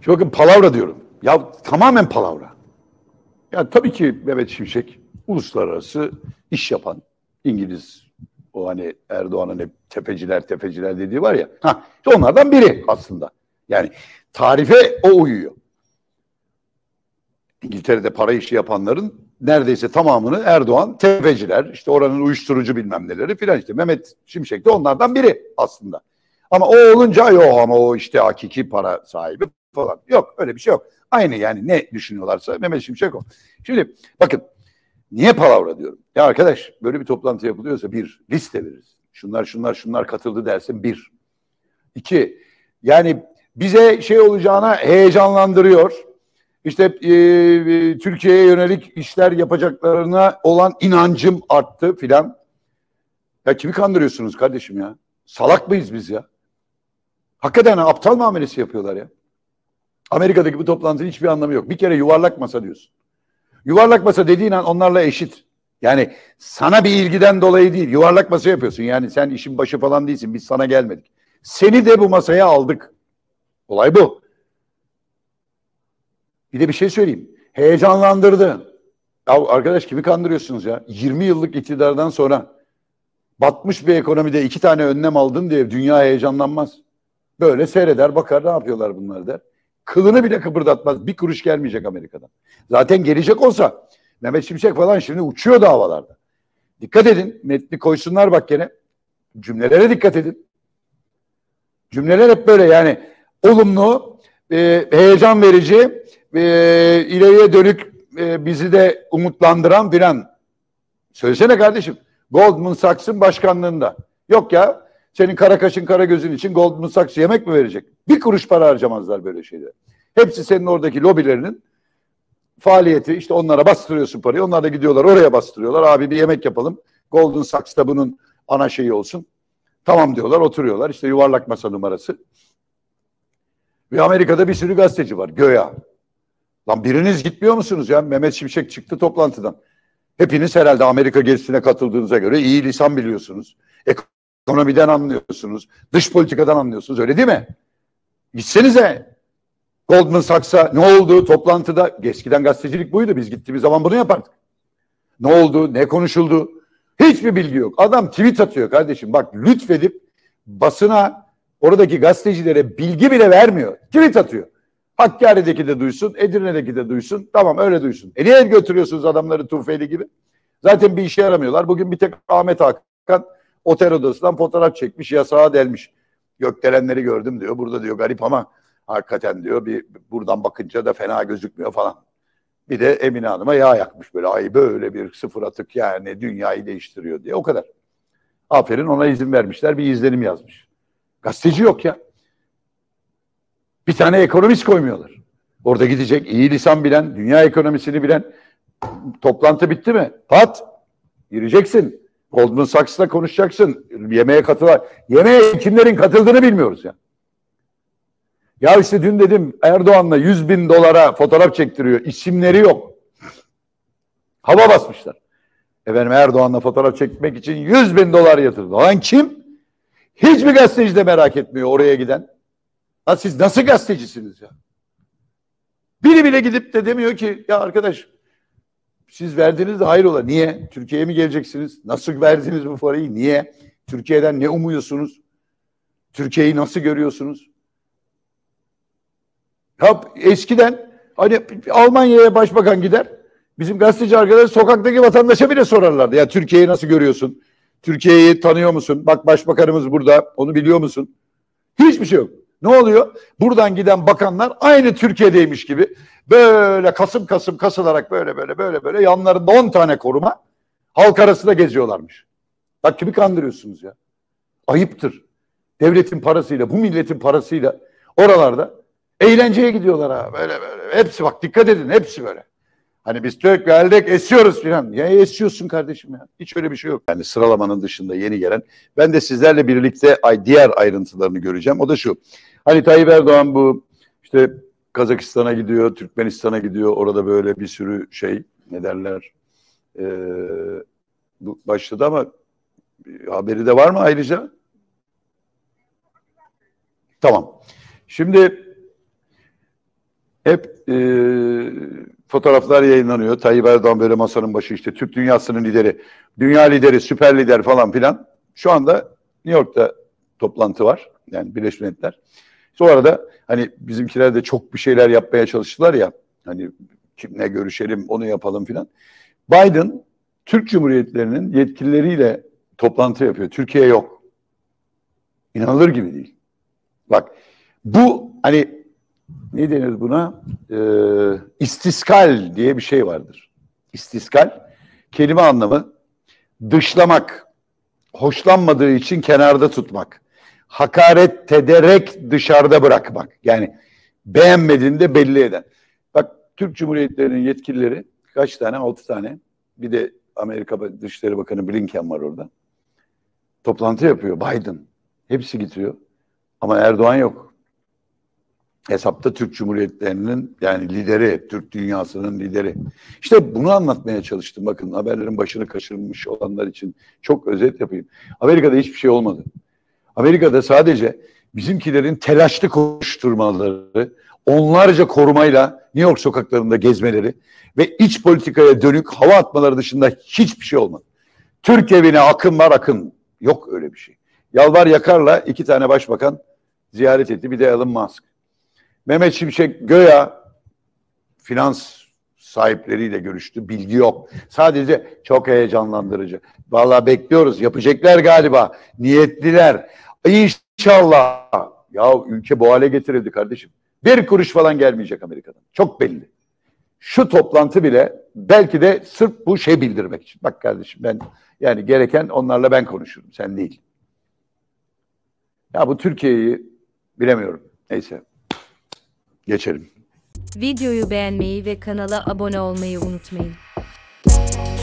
Şimdi bakın palavra diyorum. Ya tamamen palavra. Ya tabii ki Mehmet Şimşek uluslararası iş yapan İngiliz, o hani Erdoğan'ın hep tefeciler dediği var ya. İşte onlardan biri aslında. Yani tarife o uyuyor. İngiltere'de para işi yapanların neredeyse tamamını Erdoğan tefeciler, işte oranın uyuşturucu bilmem neleri filan, işte Mehmet Şimşek de onlardan biri aslında. Ama o olunca yok, ama o işte hakiki para sahibi falan. Yok, öyle bir şey yok. Aynı, yani ne düşünüyorlarsa Mehmet Şimşek o. Şimdi bakın, niye palavra diyorum? Ya arkadaş, böyle bir toplantı yapılıyorsa bir liste veririz. Şunlar katıldı dersin, bir. İki, yani bize şey olacağına heyecanlandırıyor. İşte Türkiye'ye yönelik işler yapacaklarına olan inancım arttı filan. Ya kimi kandırıyorsunuz kardeşim ya? Salak mıyız biz ya? Hakikaten aptal muamelesi yapıyorlar ya. Amerika'daki bu toplantının hiçbir anlamı yok. Bir kere yuvarlak masa diyorsun. Yuvarlak masa dediğin an onlarla eşit. Yani sana bir ilgiden dolayı değil, yuvarlak masa yapıyorsun. Yani sen işin başı falan değilsin, biz sana gelmedik. Seni de bu masaya aldık. Olay bu. Bir de bir şey söyleyeyim. Heyecanlandırdı. Ya arkadaş, kimi kandırıyorsunuz ya? 20 yıllık iktidardan sonra batmış bir ekonomide 2 tane önlem aldın diye dünya heyecanlanmaz. Böyle seyreder, bakar, ne yapıyorlar bunlar der. Kılını bile kıpırdatmaz. Bir kuruş gelmeyecek Amerika'dan. Zaten gelecek olsa Mehmet Şimşek falan şimdi uçuyor havalarda. Dikkat edin. Metni koysunlar bak gene. Cümlelere dikkat edin. Cümleler hep böyle, yani olumlu, heyecan verici, ileriye dönük, bizi de umutlandıran filan. Söylesene kardeşim. Goldman Sachs'ın başkanlığında. Yok ya, senin kara kaşın kara gözün için Goldman Sachs yemek mi verecek? Bir kuruş para harcamazlar böyle şeyler. Hepsi senin oradaki lobilerinin faaliyeti. İşte onlara bastırıyorsun parayı. Onlar da gidiyorlar oraya bastırıyorlar. Abi bir yemek yapalım. Goldman Sachs da bunun ana şeyi olsun. Tamam diyorlar, oturuyorlar. İşte yuvarlak masa numarası. Ve Amerika'da bir sürü gazeteci var. Göya. Lan biriniz gitmiyor musunuz ya? Mehmet Şimşek çıktı toplantıdan. Hepiniz herhalde Amerika gezisine katıldığınıza göre iyi lisan biliyorsunuz. Ekonomiden anlıyorsunuz. Dış politikadan anlıyorsunuz. Öyle değil mi? Gitsenize. Goldman Sachs'a ne oldu toplantıda? Eskiden gazetecilik buydu. Biz gittiğimiz zaman bunu yapardık. Ne oldu? Ne konuşuldu? Hiçbir bilgi yok. Adam tweet atıyor kardeşim. Bak, lütfedip basına, oradaki gazetecilere bilgi bile vermiyor. Tweet atıyor. Hakkari'deki de duysun, Edirne'deki de duysun. Tamam, öyle duysun. Niye götürüyorsunuz adamları Tufeli gibi? Zaten bir işe yaramıyorlar. Bugün bir tek Ahmet Hakan otel odasından fotoğraf çekmiş, yasağa delmiş. Gökdelenleri gördüm diyor. Burada diyor garip ama hakikaten diyor bir buradan bakınca da fena gözükmüyor falan. Bir de Emine Hanım'a yağ yakmış böyle. Ay, böyle bir sıfır atık, yani dünyayı değiştiriyor diye. O kadar. Aferin, ona izin vermişler. Bir izlenim yazmış. Gazeteci yok ya. Bir tane ekonomist koymuyorlar. Orada gidecek iyi lisan bilen, dünya ekonomisini bilen. Toplantı bitti mi? Pat. Gireceksin. Goldman Sachs'la konuşacaksın. Yemeğe katılan. Yemeğe kimlerin katıldığını bilmiyoruz ya. Ya işte dün dedim, Erdoğan'la 100.000 dolara fotoğraf çektiriyor. İsimleri yok. Hava basmışlar. Efendim, Erdoğan'la fotoğraf çekmek için 100.000 dolar yatırdı. Lan kim? Hiçbir gazeteci de merak etmiyor oraya giden. Ha, siz nasıl gazetecisiniz ya? Biri bile gidip de demiyor ki ya arkadaş, siz verdiniz de hayrola? Niye? Türkiye'ye mi geleceksiniz? Nasıl verdiniz bu parayı? Niye? Türkiye'den ne umuyorsunuz? Türkiye'yi nasıl görüyorsunuz? Ya eskiden hani Almanya'ya başbakan gider. Bizim gazeteci arkadaşlar sokaktaki vatandaşa bile sorarlardı. Ya Türkiye'yi nasıl görüyorsun? Türkiye'yi tanıyor musun? Bak, başbakanımız burada. Onu biliyor musun? Hiçbir şey yok. Ne oluyor? Buradan giden bakanlar aynı Türkiye'deymiş gibi böyle kasım kasım kasılarak böyle yanlarında 10 tane koruma halk arasında geziyorlarmış. Bak, kimi kandırıyorsunuz ya? Ayıptır. Devletin parasıyla, bu milletin parasıyla oralarda eğlenceye gidiyorlar ha. Böyle. Hepsi, bak dikkat edin, hepsi böyle. Hani biz Türk geldik esiyoruz falan. Ya esiyorsun kardeşim ya. Hiç öyle bir şey yok. Yani sıralamanın dışında yeni gelen. Ben de sizlerle birlikte diğer ayrıntılarını göreceğim. O da şu. Hani Tayyip Erdoğan bu işte Kazakistan'a gidiyor, Türkmenistan'a gidiyor. Orada böyle bir sürü şey, ne derler, bu başladı ama haberi de var mı ayrıca? Tamam. Şimdi hep fotoğraflar yayınlanıyor. Tayyip Erdoğan böyle masanın başı, işte Türk dünyasının lideri, dünya lideri, süper lider falan filan. Şu anda New York'ta toplantı var. Yani Birleşmiş Milletler. Sonra da hani bizimkiler de çok bir şeyler yapmaya çalıştılar ya. Hani kimle görüşelim, onu yapalım filan. Biden Türk Cumhuriyetlerinin yetkilileriyle toplantı yapıyor. Türkiye yok. İnanılır gibi değil. Bak bu hani ne denir buna? İstiskal diye bir şey vardır. İstiskal kelime anlamı dışlamak, hoşlanmadığı için kenarda tutmak, hakaret ederek dışarıda bırakmak. Yani beğenmediğinde belli eden. Bak Türk Cumhuriyetlerinin yetkilileri kaç tane? 6 tane. Bir de Amerika Dışişleri Bakanı Blinken var orada. Toplantı yapıyor Biden. Hepsi gidiyor. Ama Erdoğan yok. Hesapta Türk Cumhuriyetlerinin yani lideri, Türk dünyasının lideri. İşte bunu anlatmaya çalıştım. Bakın haberlerin başını kaçırmış olanlar için çok özet yapayım. Amerika'da hiçbir şey olmadı. Amerika'da sadece bizimkilerin telaşlı koşturmaları, onlarca korumayla New York sokaklarında gezmeleri ve iç politikaya dönük hava atmaları dışında hiçbir şey olmadı. Türk evine akın var akın. Yok öyle bir şey. Yalvar yakarla 2 tane başbakan ziyaret etti. Bir de Elon Musk. Mehmet Şimşek göya finans sahipleriyle görüştü. Bilgi yok. Sadece çok heyecanlandırıcı. Vallahi bekliyoruz. Yapacaklar galiba. Niyetliler. İnşallah. Ya ülke bu hale getirildi kardeşim. 1 kuruş falan gelmeyecek Amerika'dan. Çok belli. Şu toplantı bile belki de sırf bu şey bildirmek için. Bak kardeşim ben yani gereken onlarla ben konuşurum. Sen değil. Ya bu Türkiye'yi bilemiyorum. Neyse. Geçelim. Videoyu beğenmeyi ve kanala abone olmayı unutmayın.